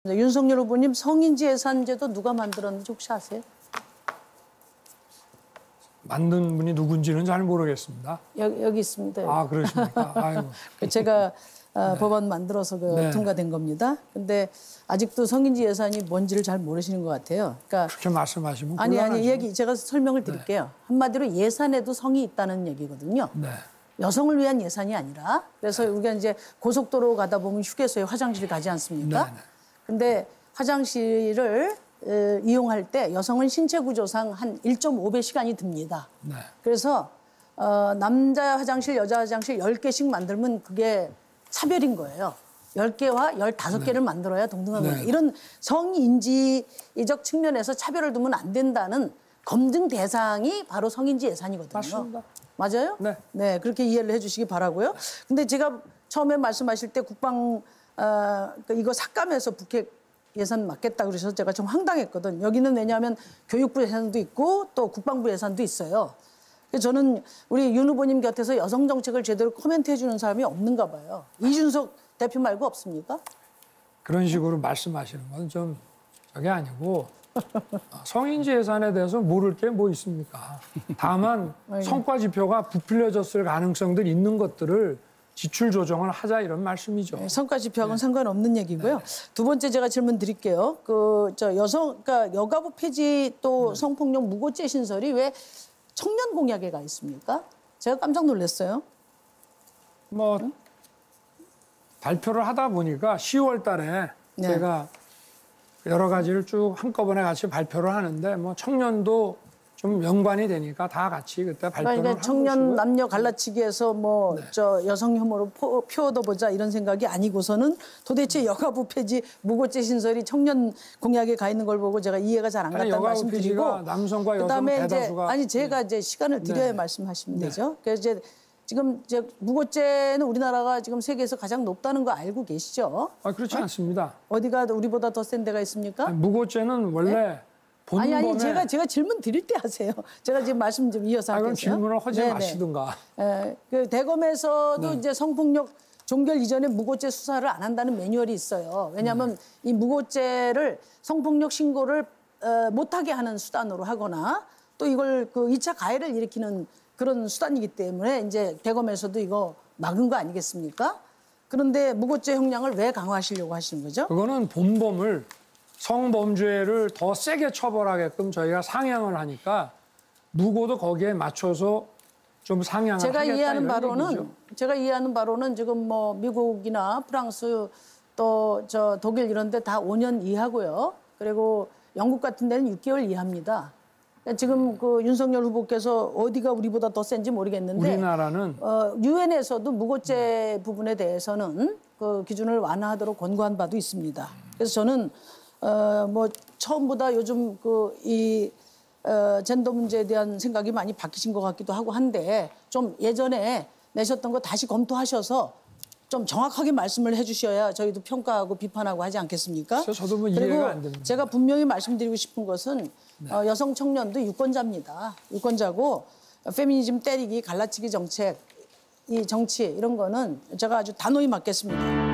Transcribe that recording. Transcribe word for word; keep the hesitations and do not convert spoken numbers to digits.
윤석열 후보님 성인지 예산제도 누가 만들었는지 혹시 아세요? 만든 분이 누군지는 잘 모르겠습니다. 여기, 여기 있습니다. 여기. 아, 그러십니까? 아이고. 제가 어, 네. 법안 만들어서 그 네. 통과된 겁니다. 근데 아직도 성인지 예산이 뭔지를 잘 모르시는 것 같아요. 그러니까 그렇게 말씀하시면 아니 곤란하죠. 아니 얘기 제가 설명을 드릴게요. 한마디로 예산에도 성이 있다는 얘기거든요. 네. 여성을 위한 예산이 아니라 그래서 우리가 이제 고속도로 가다 보면 휴게소에 화장실 가지 않습니까? 네, 네. 근데 화장실을 에, 이용할 때 여성은 신체 구조상 한 일 점 오 배 시간이 듭니다. 네. 그래서 어, 남자 화장실, 여자 화장실 열 개씩 만들면 그게 차별인 거예요. 열 개와 열다섯 개를 네. 만들어야 동등한 네. 거예요. 이런 성인지적 측면에서 차별을 두면 안 된다는 검증 대상이 바로 성인지 예산이거든요. 맞습니다. 맞아요? 네. 네, 그렇게 이해를 해주시기 바라고요. 근데 제가 처음에 말씀하실 때 국방 어, 이거 삭감해서 북핵 예산 맞겠다 그러셔서 제가 좀 황당했거든. 여기는 왜냐하면 교육부 예산도 있고 또 국방부 예산도 있어요. 그래서 저는 우리 윤 후보님 곁에서 여성 정책을 제대로 코멘트해 주는 사람이 없는가 봐요. 이준석 대표 말고 없습니까? 그런 식으로 말씀하시는 건 좀 저게 아니고 성인지 예산에 대해서 모를 게 뭐 있습니까? 다만 성과 지표가 부풀려졌을 가능성들이 있는 것들을 지출 조정을 하자 이런 말씀이죠. 네, 성과 지표하고는 네. 상관없는 얘기고요. 네. 두 번째 제가 질문 드릴게요. 그 저 여성 그러니까 여가부 폐지 또 네. 성폭력 무고죄 신설이 왜 청년 공약에 가 있습니까? 제가 깜짝 놀랐어요. 뭐 응? 발표를 하다 보니까 시월 달에 네. 제가 여러 가지를 쭉 한꺼번에 같이 발표를 하는데 뭐 청년도 좀 연관이 되니까 다 같이 그때 발표를 그러니까 한 청년 것이고요. 남녀 갈라치기에서 뭐 저 네. 여성 혐오로 포, 표 얻어보자 이런 생각이 아니고서는 도대체 여가부 폐지 무고죄 신설이 청년 공약에 가 있는 걸 보고 제가 이해가 잘 안 갔다는 여가부 말씀드리고 폐지가 남성과 여성 그다음에 이제 대다수가 아니 제가 이제 시간을 드려야 네. 말씀하시면 네. 되죠. 그래서 이제 지금 이제 무고죄는 우리나라가 지금 세계에서 가장 높다는 거 알고 계시죠? 아, 그렇지 어? 않습니다. 어디가 우리보다 더 센 데가 있습니까? 아니, 무고죄는 원래 네? 본범에 아니 아니 제가 제가 질문 드릴 때 하세요. 제가 지금 말씀 좀 이어서 아, 할게요. 그럼 질문을 하지 네네. 마시든가. 에, 그 대검에서도 네. 이제 성폭력 종결 이전에 무고죄 수사를 안 한다는 매뉴얼이 있어요. 왜냐하면 네. 이 무고죄를 성폭력 신고를 어, 못하게 하는 수단으로 하거나 또 이걸 그 이 차 가해를 일으키는 그런 수단이기 때문에 이제 대검에서도 이거 막은 거 아니겠습니까? 그런데 무고죄 형량을 왜 강화하시려고 하시는 거죠? 그거는 본범을 성범죄를 더 세게 처벌하게끔 저희가 상향을 하니까 무고도 거기에 맞춰서 좀 상향을 제가 하겠다 이해하는 이런 바로는 얘기죠. 제가 이해하는 바로는 지금 뭐 미국이나 프랑스 또 저 독일 이런 데 다 오 년 이하고요. 그리고 영국 같은 데는 육 개월 이하입니다. 그러니까 지금 그 윤석열 후보께서 어디가 우리보다 더 센지 모르겠는데 우리나라는 어, 유엔에서도 무고죄 부분에 대해서는 그 기준을 완화하도록 권고한 바도 있습니다. 그래서 저는 어, 뭐 처음보다 요즘 그 이 어, 젠더 문제에 대한 생각이 많이 바뀌신 것 같기도 하고 한데 좀 예전에 내셨던 거 다시 검토하셔서 좀 정확하게 말씀을 해주셔야 저희도 평가하고 비판하고 하지 않겠습니까? 저도 뭐 그리고 이해가 안 됩니다. 제가 분명히 말씀드리고 싶은 것은 네. 어, 여성 청년도 유권자입니다. 유권자고 페미니즘 때리기, 갈라치기 정책, 이 정치 이런 거는 제가 아주 단호히 맞겠습니다.